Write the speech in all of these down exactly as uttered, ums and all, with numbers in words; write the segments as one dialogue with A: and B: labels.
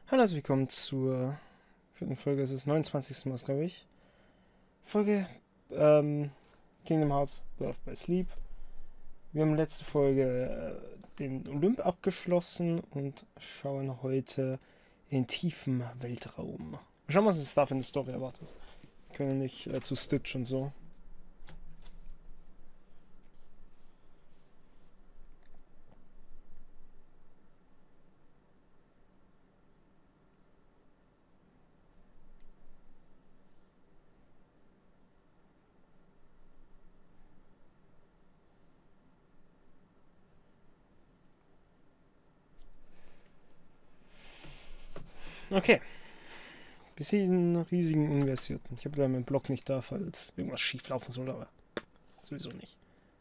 A: Hallo, herzlich willkommen zur vierten Folge. Es ist neunundzwanzigste Mal, glaube ich. Folge ähm, Kingdom Hearts Birth by Sleep. Wir haben letzte Folge äh, den Olymp abgeschlossen und schauen heute in den tiefen Weltraum. Schauen wir, was uns da für eine Story erwartet. Wir können nicht äh, zu Stitch und so. Okay. Bis diesen riesigen Universitäten. Ich habe da meinen Blog nicht da, falls irgendwas schief laufen soll, aber sowieso nicht.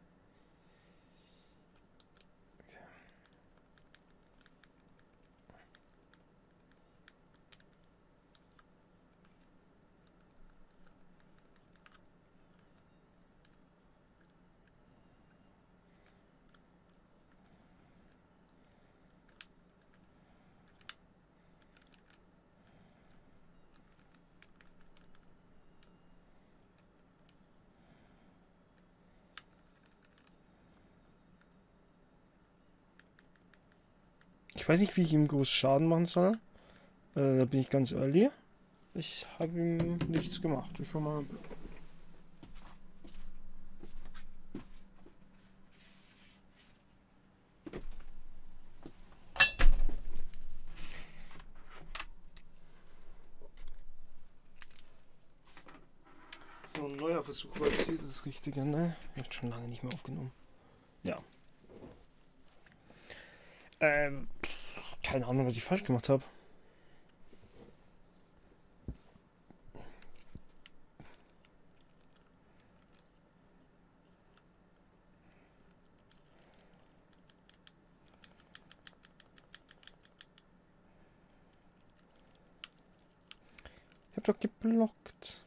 A: Ich weiß nicht, wie ich ihm groß Schaden machen soll. Äh, da bin ich ganz ehrlich. Ich habe ihm nichts gemacht. Ich war mal. So, ein neuer Versuch war jetzt hier das Richtige, ne? Ich habe schon lange nicht mehr aufgenommen. Ja. Ähm, keine Ahnung, was ich falsch gemacht habe. Ich habe doch geblockt.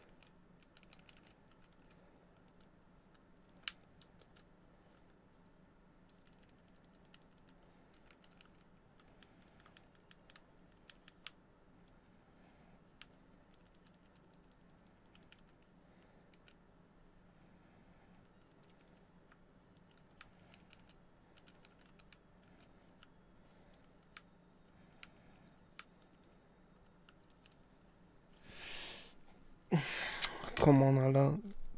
A: Come on, Alter.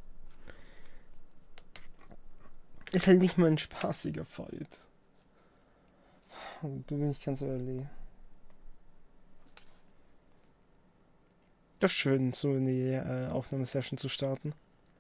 A: Ist halt nicht mal ein spaßiger Fight. Da bin ich ganz ehrlich. Das ist schön, so in die äh, Aufnahmesession zu starten.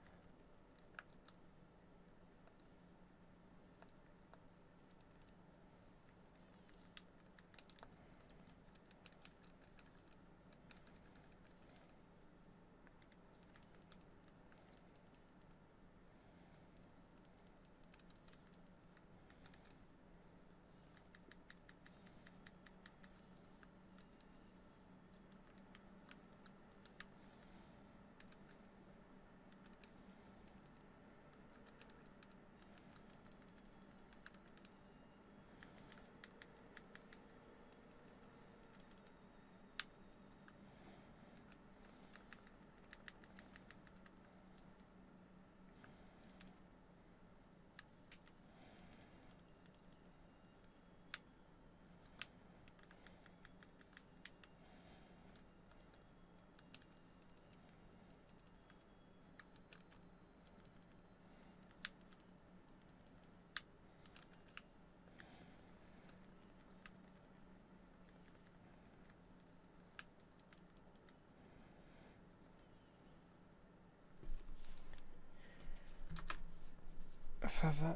A: Ver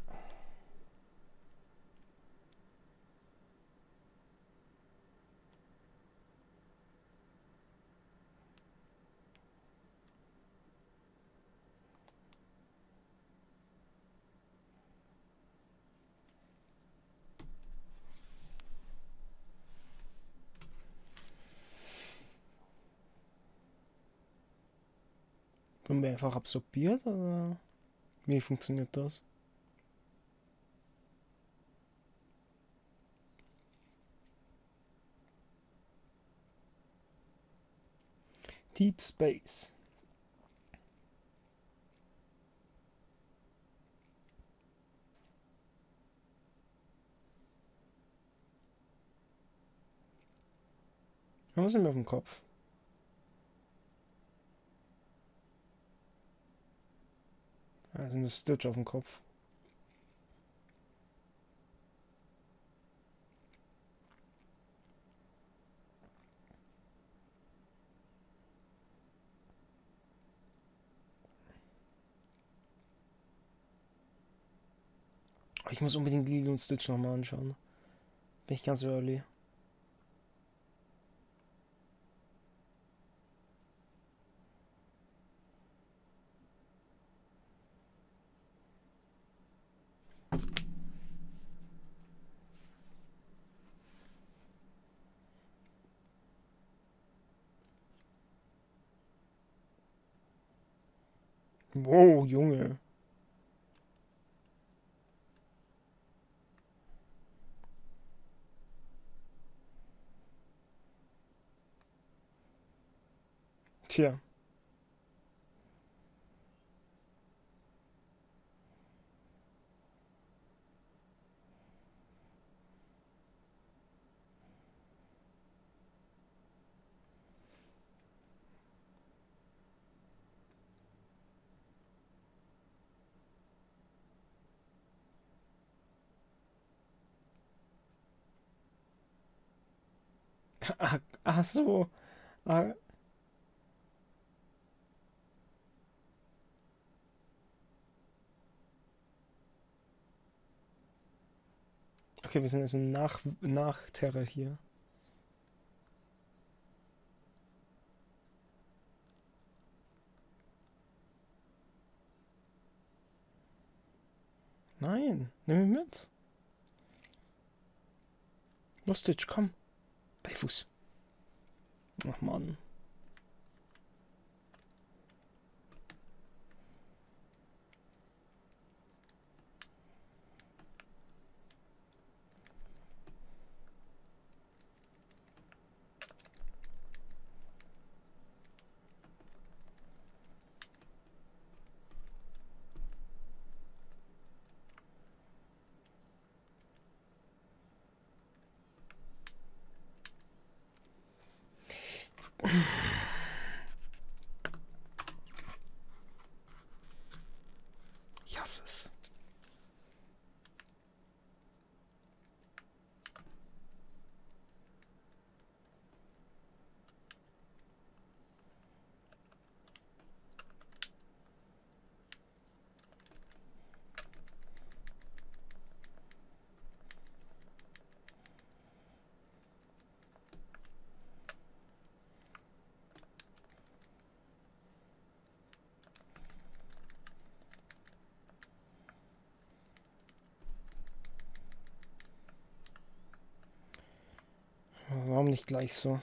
A: Wurden wir einfach absorbiert oder wie funktioniert das? Deep Space. Was sind wir auf dem Kopf? Da sind das Stitch auf dem Kopf. Ich muss unbedingt Lilo und Stitch nochmal anschauen. Bin ich ganz early. Wow, Junge. Tja. Ach, ach so. Ah, okay, wir sind also nach, nach Terra hier. Nein, nimm ihn mit. Los, Stitch, komm. Beifuß. Ach, Mann. Ich hasse es. Warum nicht gleich so?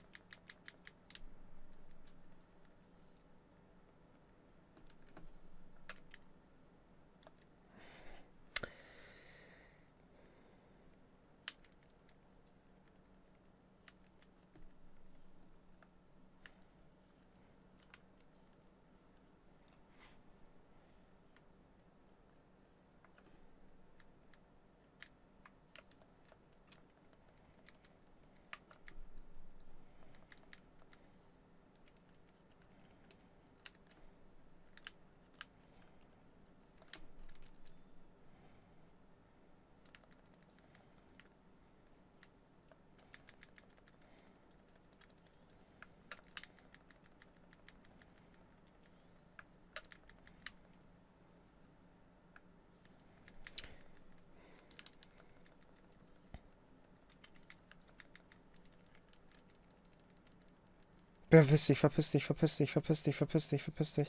A: Verpiss dich, verpiss dich, verpiss dich, verpiss dich, verpiss dich, verpiss dich.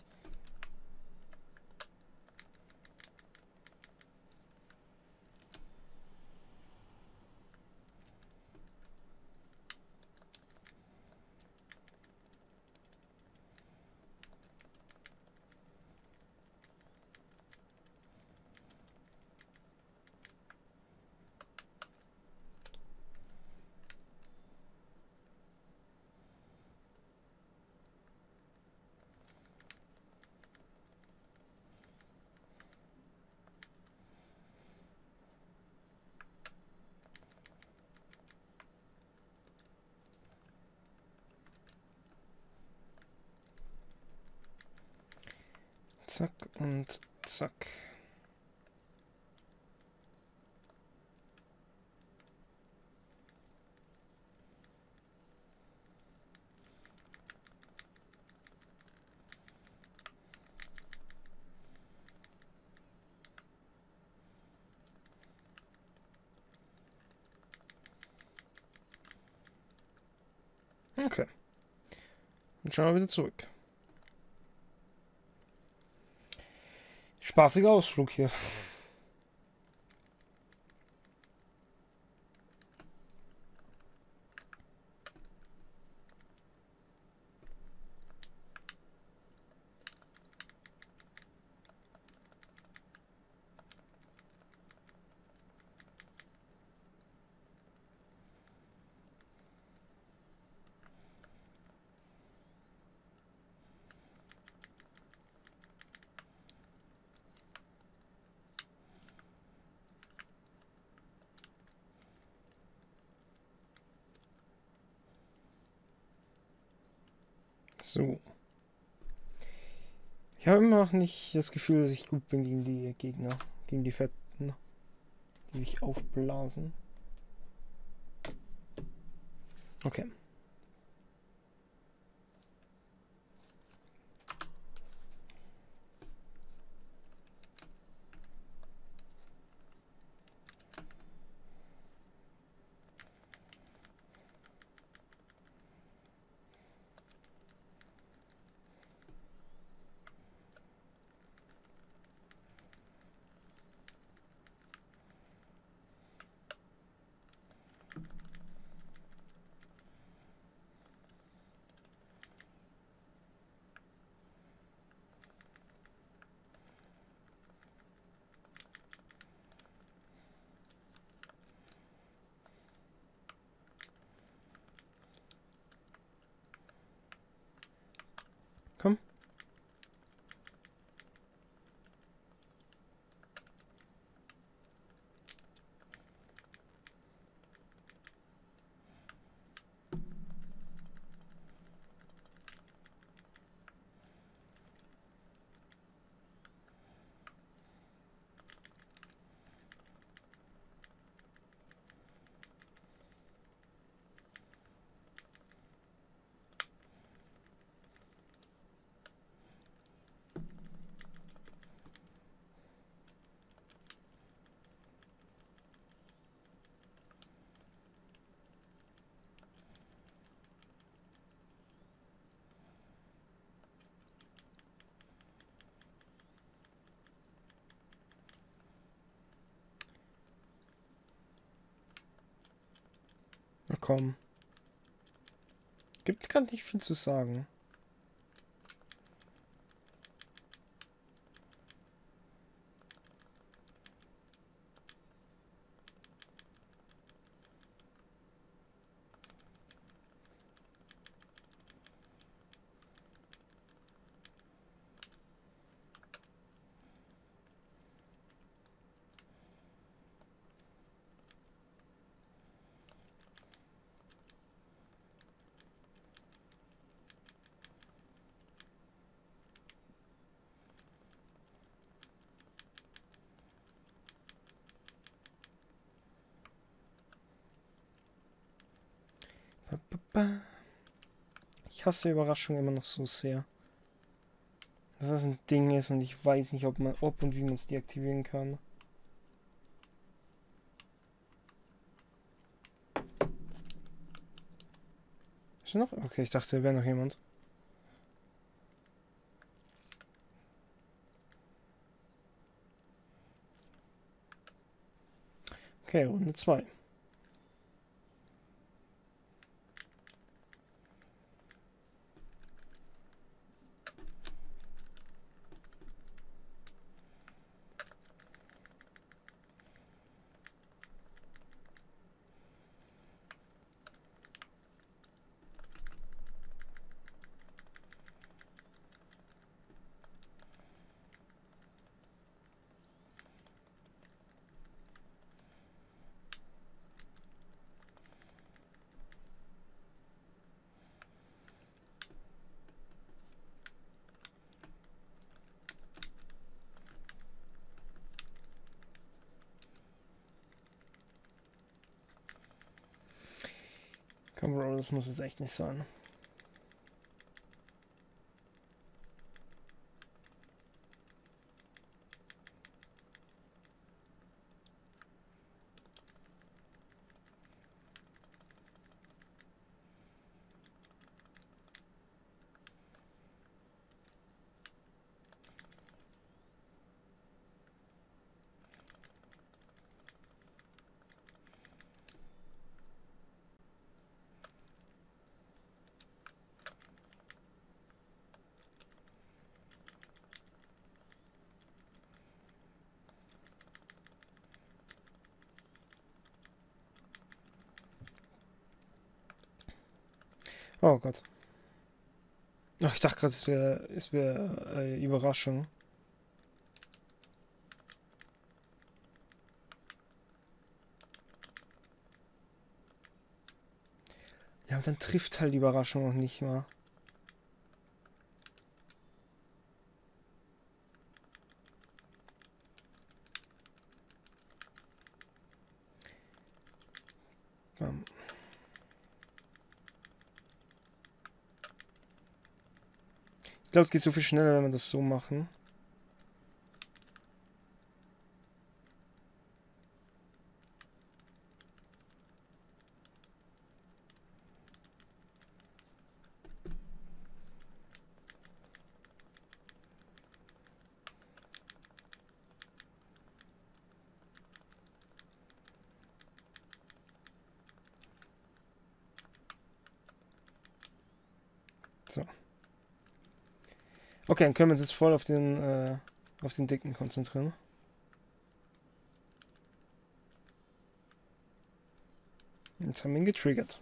A: Zack und zack. Okay. Und schauen wir wieder zurück. Spaßiger Ausflug hier. So. Ich habe immer noch nicht das Gefühl, dass ich gut bin gegen die Gegner. Gegen die Fetten, die sich aufblasen. Okay. Komm. Na komm. Gibt gerade nicht viel zu sagen. Ich hasse Überraschungen immer noch so sehr. Dass das ein Ding ist und ich weiß nicht, ob man, ob und wie man es deaktivieren kann. Ist da noch? Okay, ich dachte, da wäre noch jemand. Okay, Runde zwei. Komm, Bro, das muss jetzt echt nicht sein. Oh Gott. Ach, ich dachte gerade, es wäre es wär, äh, Überraschung. Ja, aber dann trifft halt die Überraschung auch nicht mal. Bam. Ich glaube, es geht so viel schneller, wenn wir das so machen. So. Okay, dann können wir uns jetzt voll auf den, äh, auf den Dicken konzentrieren. Jetzt haben wir ihn getriggert.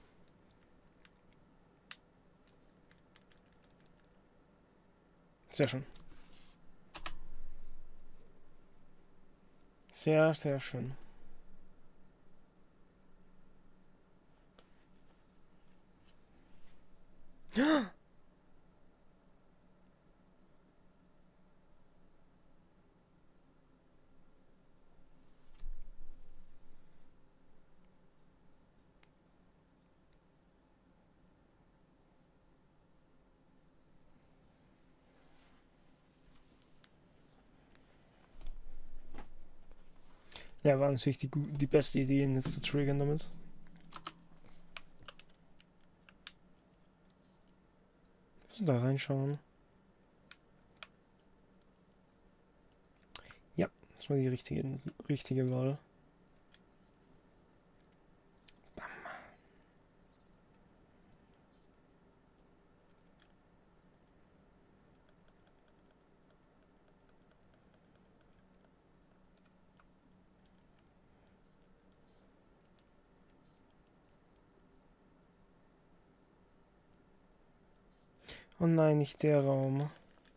A: Sehr schön. Sehr, sehr schön. Ja, war natürlich die, die beste Idee, ihn jetzt zu triggern damit. Lass uns da reinschauen. Ja, das war die richtige, richtige Wahl. Bam. Oh nein, nicht der Raum.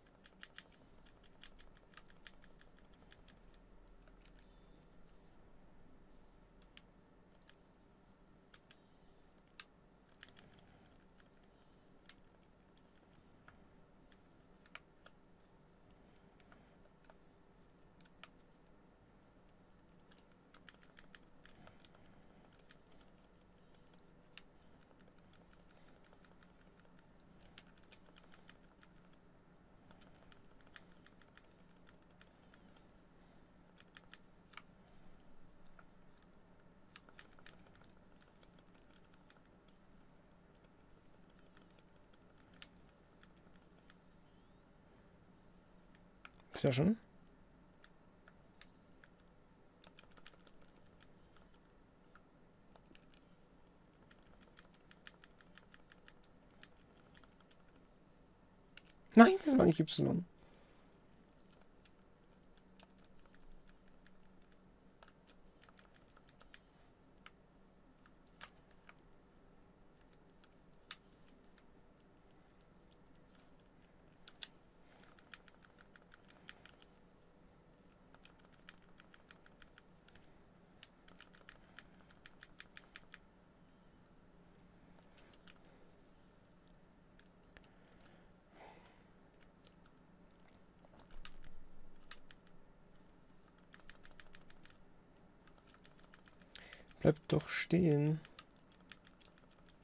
A: Sehr schön. Nein, das war nicht Y. Bleib doch stehen.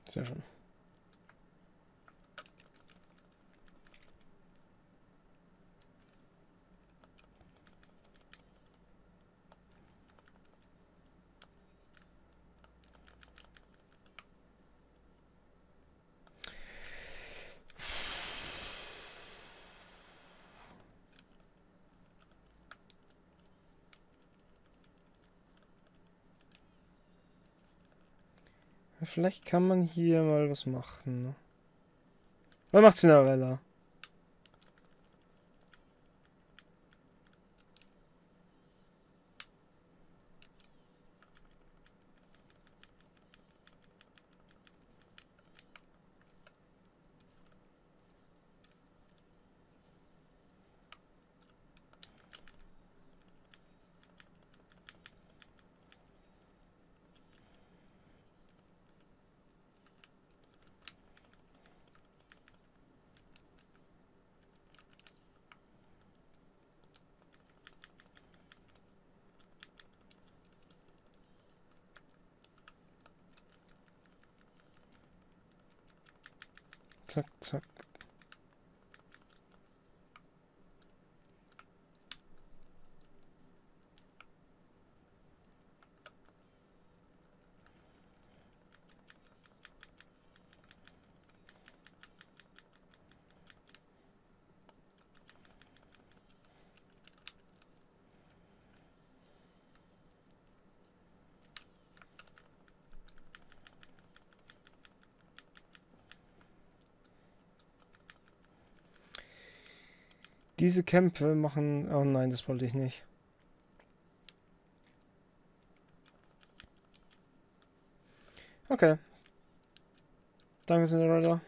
A: Sehr schön. Vielleicht kann man hier mal was machen. Ne? Was macht Cinderella? Zack, zack. Diese Kämpfe machen... Oh nein, das wollte ich nicht. Okay. Danke, Cinderella.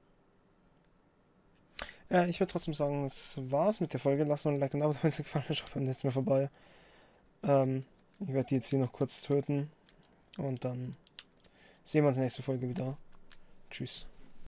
A: Ja, ich würde trotzdem sagen, es war's mit der Folge. Lasst noch ein Like und ein Abo, wenn es euch gefallen hat. Schaut beim nächsten Mal vorbei. Ähm, ich werde die jetzt hier noch kurz töten. Und dann sehen wir uns in der nächsten Folge wieder. Tschüss.